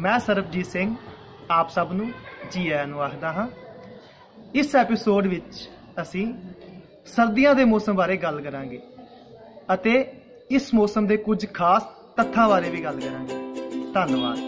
मैं सरबजीत सिंह आप सब नूं जी आयां नूं आखदा हां। इस एपीसोड विच असीं सर्दियां दे मौसम बारे गल करांगे अते इस मौसम दे कुछ खास तत्थां बारे भी गल करांगे। धन्नवाद।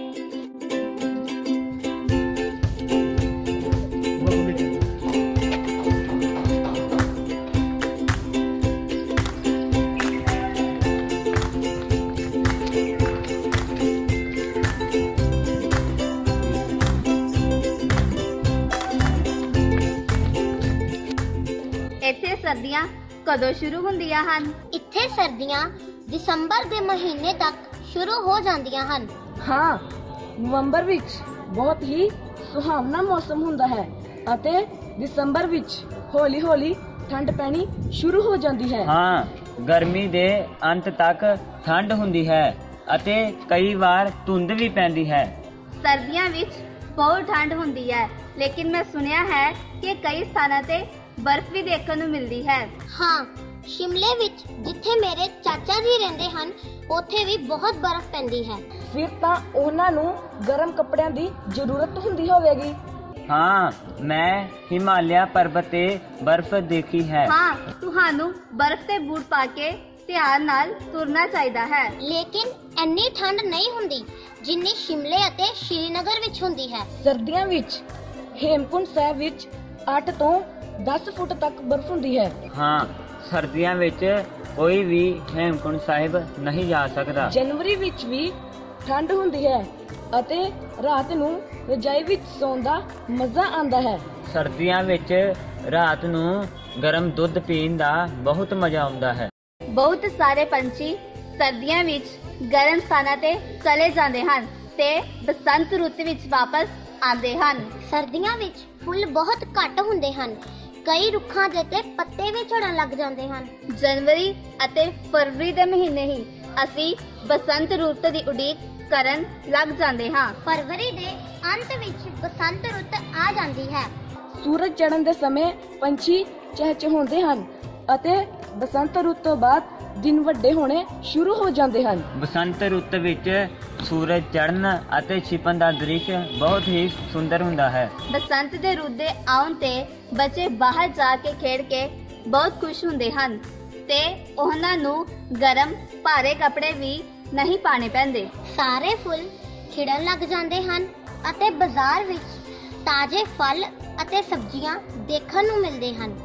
ਇੱਥੇ ਸਰਦੀਆਂ ਕਦੋਂ ਸ਼ੁਰੂ ਹੁੰਦੀਆਂ ਹਨ? ਇੱਥੇ ਸਰਦੀਆਂ ਦਸੰਬਰ ਦੇ ਮਹੀਨੇ ਤੱਕ ਸ਼ੁਰੂ ਹੋ ਜਾਂਦੀਆਂ ਹਨ। ਹਾਂ, ਨਵੰਬਰ ਵਿੱਚ ਬਹੁਤ ਹੀ ਸੁਹਾਵਣਾ ਮੌਸਮ ਹੁੰਦਾ ਹੈ ਅਤੇ ਦਸੰਬਰ ਵਿੱਚ ਹੌਲੀ-ਹੌਲੀ ਠੰਡ ਪੈਣੀ ਸ਼ੁਰੂ ਹੋ ਜਾਂਦੀ ਹੈ। ਹਾਂ, ਗਰਮੀ ਦੇ ਅੰਤ ਤੱਕ ਠੰਡ ਹੁੰਦੀ ਹੈ ਅਤੇ ਕਈ ਵਾਰ ਧੁੰਦ ਵੀ ਪੈਂਦੀ ਹੈ। ਸਰਦੀਆਂ ਵਿੱਚ ਬਹੁਤ ਠੰਡ ਹੁੰਦੀ ਹੈ, ਲੇਕਿਨ ਮੈਂ ਸੁਣਿਆ ਹੈ ਕਿ ਕਈ ਸਥਾਨਾਂ ਤੇ ਬਰਫ਼ ਵੀ ਦੇਖਣ ਨੂੰ ਮਿਲਦੀ ਹੈ। ਹਾਂ, ਸ਼ਿਮਲੇ ਵਿੱਚ ਜਿੱਥੇ ਮੇਰੇ ਚਾਚਾ ਜੀ ਰਹਿੰਦੇ ਹਨ ਉੱਥੇ ਵੀ ਬਹੁਤ ਬਰਫ਼ ਪੈਂਦੀ ਹੈ। ਫਿਰ ਤਾਂ ਉਹਨਾਂ ਨੂੰ ਗਰਮ ਕੱਪੜਿਆਂ ਦੀ ਜ਼ਰੂਰਤ ਹੁੰਦੀ ਹੋਵੇਗੀ। ਹਾਂ, ਮੈਂ ਹਿਮਾਲਿਆ ਪਰਬਤ ਤੇ ਬਰਫ਼ ਦੇਖੀ ਹੈ। ਹਾਂ, ਤੁਹਾਨੂੰ ਬਰਫ਼ ਤੇ ਬੂਟ ਪਾ ਕੇ ਧਿਆਨ ਨਾਲ ਤੁਰਨਾ ਚਾਹੀਦਾ ਹੈ। ਲੇਕਿਨ ਇੰਨੀ ਠੰਡ ਨਹੀਂ ਹੁੰਦੀ ਜਿੰਨੀ ਸ਼ਿਮਲੇ ਅਤੇ ਸ਼੍ਰੀਨਗਰ ਵਿੱਚ ਹੁੰਦੀ ਹੈ। ਸਰਦੀਆਂ ਵਿੱਚ ਹੇਮਕੁੰਟ ਸਾਹਿਬ ਵਿੱਚ 8 ਤੋਂ 10 ਫੁੱਟ ਤੱਕ ਬਰਫ਼ ਹੁੰਦੀ ਹੈ। ਹਾਂ, ਸਰਦੀਆਂ ਵਿੱਚ ਕੋਈ ਵੀ ਹੇਮਕੁੰਟ ਸਾਹਿਬ ਨਹੀਂ ਜਾ ਸਕਦਾ। ਜਨਵਰੀ ਵਿੱਚ ਵੀ ਠੰਡ ਹੁੰਦੀ ਹੈ ਅਤੇ ਰਾਤ ਨੂੰ ਰਜਾਈ ਵਿੱਚ ਸੌਣ ਦਾ ਮਜ਼ਾ ਆਉਂਦਾ ਹੈ। ਸਰਦੀਆਂ ਵਿੱਚ ਰਾਤ ਨੂੰ ਗਰਮ ਦੁੱਧ ਪੀਣ ਦਾ ਬਹੁਤ ਮਜ਼ਾ ਆਉਂਦਾ ਹੈ। ਬਹੁਤ ਸਾਰੇ ਪੰਛੀ ਸਰਦੀਆਂ ਵਿੱਚ ਗਰਮ ਸਥਾਨਾਂ ਤੇ ਚਲੇ ਜਾਂਦੇ ਹਨ ਤੇ ਬਸੰਤ ਰੁੱਤ ਵਿੱਚ ਵਾਪਸ ਆਉਂਦੇ ਹਨ। ਸਰਦੀਆਂ ਵਿੱਚ ਫੁੱਲ ਬਹੁਤ ਘੱਟ ਹੁੰਦੇ ਹਨ। ਕਈ ਰੁੱਖਾਂ ਦੇ ਤੇ ਪੱਤੇ ਵੀ ਝੜਨ ਲੱਗ ਜਾਂਦੇ ਹਨ। ਜਨਵਰੀ ਅਤੇ ਫਰਵਰੀ ਦੇ ਮਹੀਨੇ ਹੀ ਅਸੀਂ ਬਸੰਤ ਰੁੱਤ ਦੀ ਉਡੀਕ ਕਰਨ ਲੱਗ ਜਾਂਦੇ ਹਾਂ। ਫਰਵਰੀ ਦੇ ਅੰਤ ਵਿੱਚ ਬਸੰਤ ਰੁੱਤ ਆ ਜਾਂਦੀ ਹੈ। ਸੂਰਜ ਚੜ੍ਹਨ ਦੇ ਸਮੇਂ ਪੰਛੀ ਚਹਿਚਹਾਉਂਦੇ ਹਨ ਅਤੇ ਬਸੰਤ ਰੁੱਤ ਤੋਂ ਬਾਅਦ ਦਿਨ ਵੱਡੇ ਹੋਣੇ ਸ਼ੁਰੂ ਹੋ ਜਾਂਦੇ ਹਨ। ਬਸੰਤ ਰੁੱਤ ਵਿੱਚ ਸੂਰਜ ਚੜ੍ਹਨ ਅਤੇ ਛਿਪਣ ਦਾ ਦ੍ਰਿਸ਼ ਬਹੁਤ ਹੀ ਸੁੰਦਰ ਹੁੰਦਾ ਹੈ। ਬਸੰਤ ਦੇ ਰੁੱਤ ਦੇ ਆਉਣ ਤੇ ਬੱਚੇ ਬਾਹਰ ਜਾ ਕੇ ਖੇਡ ਕੇ ਬਹੁਤ ਖੁਸ਼ ਹੁੰਦੇ ਹਨ ਤੇ ਉਹਨਾਂ ਨੂੰ ਗਰਮ ਭਾਰੇ ਕੱਪੜੇ ਵੀ ਨਹੀਂ ਪਾਣੇ ਪੈਂਦੇ। ਸਾਰੇ ਫੁੱਲ ਖਿੜਨ ਲੱਗ ਜਾਂਦੇ ਹਨ ਅਤੇ ਬਾਜ਼ਾਰ ਵਿੱਚ ਤਾਜ਼ੇ ਫਲ ਅਤੇ ਸਬਜ਼ੀਆਂ ਦੇਖਣ ਨੂੰ ਮਿਲਦੇ ਹਨ।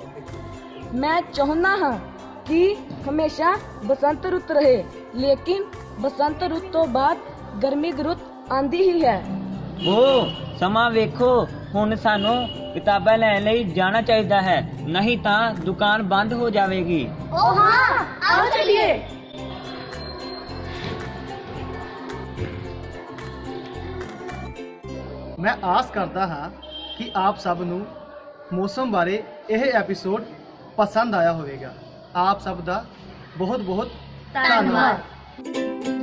ਮੈਂ ਚਾਹੁੰਦਾ ਹਾਂ ਕਿ ਹਮੇਸ਼ਾ ਬਸੰਤ ਰੁੱਤ ਰਹੇ, ਲੇਕਿਨ ਬਸੰਤ ਰੁੱਤ ਤੋਂ ਬਾਅਦ ਗਰਮੀ ਦੀ ਰੁੱਤ ਆਂਦੀ ਹੀ ਹੈ। ਉਹ ਸਮਾਂ ਵੇਖੋ, ਹੁਣ ਸਾਨੂੰ ਕਿਤਾਬਾਂ ਲੈਣ ਲਈ ਜਾਣਾ ਚਾਹੀਦਾ ਹੈ, ਨਹੀਂ ਤਾਂ ਦੁਕਾਨ ਬੰਦ ਹੋ ਜਾਵੇਗੀ। ਓ ਹਾਂ, ਆਓ ਚਲਿਏ। मैं आस करता हाँ कि आप सब नूं मौसम बारे यह एपीसोड पसंद आया होवेगा। आप सब दा बहुत बहुत धन्यवाद।